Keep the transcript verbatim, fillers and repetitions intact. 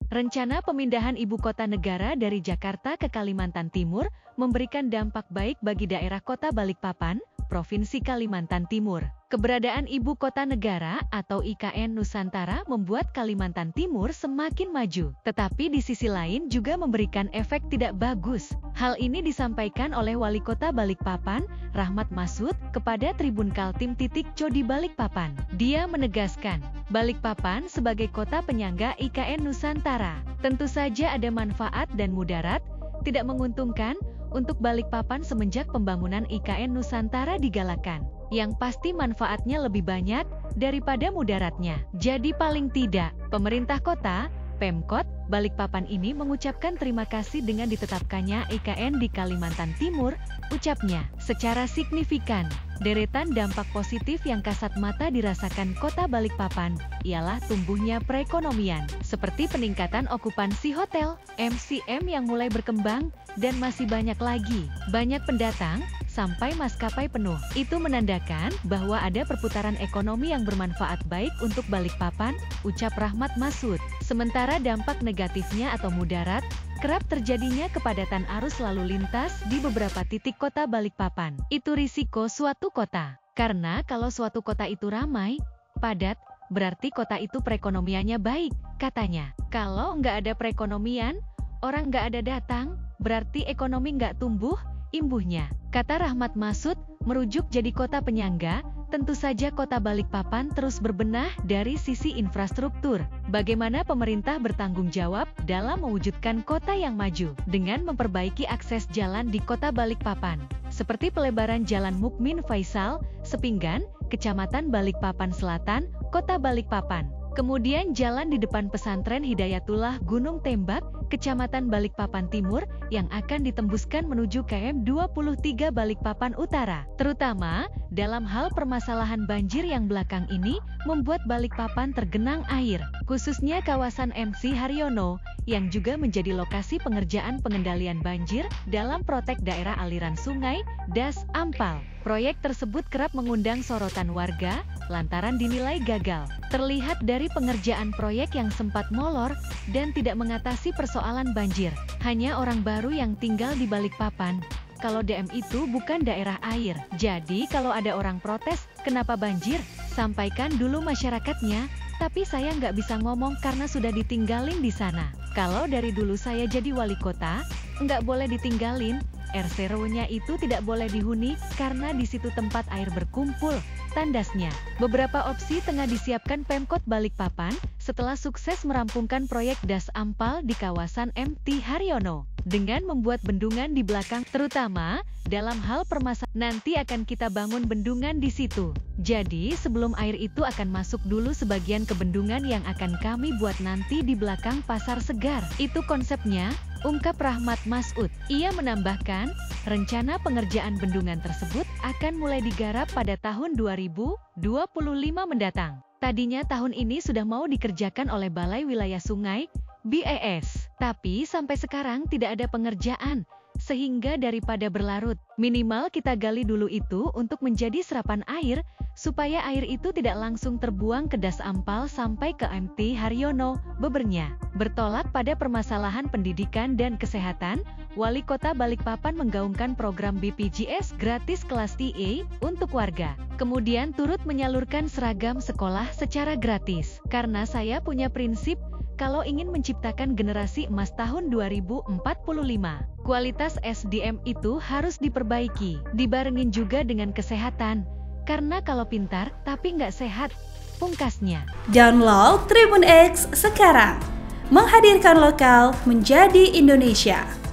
Rencana pemindahan ibu kota negara dari Jakarta ke Kalimantan Timur memberikan dampak baik bagi daerah Kota Balikpapan, Provinsi Kalimantan Timur. Keberadaan Ibu Kota Negara atau I K N Nusantara membuat Kalimantan Timur semakin maju, tetapi di sisi lain juga memberikan efek tidak bagus. Hal ini disampaikan oleh Wali Kota Balikpapan, Rahmat Masud, kepada Tribun Kaltim titik co di Balikpapan. Dia menegaskan, Balikpapan sebagai kota penyangga I K N Nusantara, tentu saja ada manfaat dan mudarat, tidak menguntungkan untuk Balikpapan semenjak pembangunan I K N Nusantara digalakan. Yang pasti manfaatnya lebih banyak daripada mudaratnya. Jadi paling tidak, pemerintah kota, Pemkot, Balikpapan ini mengucapkan terima kasih dengan ditetapkannya I K N di Kalimantan Timur, ucapnya. Secara signifikan, deretan dampak positif yang kasat mata dirasakan kota Balikpapan, ialah tumbuhnya perekonomian, seperti peningkatan okupansi hotel, M C M yang mulai berkembang, dan masih banyak lagi. Banyak pendatang, sampai maskapai penuh. Itu menandakan bahwa ada perputaran ekonomi yang bermanfaat baik untuk Balikpapan, ucap Rahmat Masud. Sementara dampak negatifnya atau mudarat, kerap terjadinya kepadatan arus lalu lintas di beberapa titik kota Balikpapan. Itu risiko suatu kota. Karena kalau suatu kota itu ramai, padat, berarti kota itu perekonomiannya baik, katanya. Kalau nggak ada perekonomian, orang nggak ada datang, berarti ekonomi nggak tumbuh, imbuhnya. Kata Rahmat Masud, merujuk jadi kota penyangga, tentu saja kota Balikpapan terus berbenah dari sisi infrastruktur. Bagaimana pemerintah bertanggung jawab dalam mewujudkan kota yang maju, dengan memperbaiki akses jalan di kota Balikpapan, seperti pelebaran Jalan Mukmin Faisal, Sepinggan, Kecamatan Balikpapan Selatan, Kota Balikpapan. Kemudian jalan di depan pesantren Hidayatullah Gunung Tembak, Kecamatan Balikpapan Timur, yang akan ditembuskan menuju K M dua puluh tiga Balikpapan Utara. Terutama, dalam hal permasalahan banjir yang belakang ini, membuat Balikpapan tergenang air. Khususnya kawasan M C Haryono, yang juga menjadi lokasi pengerjaan pengendalian banjir, dalam protek daerah aliran sungai, Das Ampal. Proyek tersebut kerap mengundang sorotan warga, lantaran dinilai gagal. Terlihat dari pengerjaan proyek yang sempat molor, dan tidak mengatasi persoalan banjir. Hanya orang baru yang tinggal di Balikpapan. Kalau D M itu bukan daerah air. Jadi kalau ada orang protes, kenapa banjir? Sampaikan dulu masyarakatnya, tapi saya nggak bisa ngomong karena sudah ditinggalin di sana. Kalau dari dulu saya jadi wali kota, nggak boleh ditinggalin. R C R W-nya itu tidak boleh dihuni, karena di situ tempat air berkumpul, tandasnya. Beberapa opsi tengah disiapkan Pemkot Balikpapan, setelah sukses merampungkan proyek Das Ampal di kawasan M T Haryono. Dengan membuat bendungan di belakang, terutama dalam hal permasalahan, nanti akan kita bangun bendungan di situ. Jadi sebelum air itu akan masuk dulu sebagian ke bendungan yang akan kami buat nanti di belakang Pasar Segar. Itu konsepnya, ungkap Rahmat Masud. Ia menambahkan, rencana pengerjaan bendungan tersebut akan mulai digarap pada tahun dua ribu dua puluh lima mendatang. Tadinya tahun ini sudah mau dikerjakan oleh Balai Wilayah Sungai, B A S. Tapi sampai sekarang tidak ada pengerjaan, sehingga daripada berlarut, minimal kita gali dulu itu untuk menjadi serapan air, supaya air itu tidak langsung terbuang ke Das Ampal sampai ke M T Haryono, bebernya. Bertolak pada permasalahan pendidikan dan kesehatan, Wali Kota Balikpapan menggaungkan program B P J S gratis kelas T A untuk warga. Kemudian turut menyalurkan seragam sekolah secara gratis. Karena saya punya prinsip, kalau ingin menciptakan generasi emas tahun dua ribu empat puluh lima, kualitas S D M itu harus diperbaiki, dibarengin juga dengan kesehatan. Karena kalau pintar, tapi nggak sehat, pungkasnya. Download Tribun X sekarang, menghadirkan lokal menjadi Indonesia.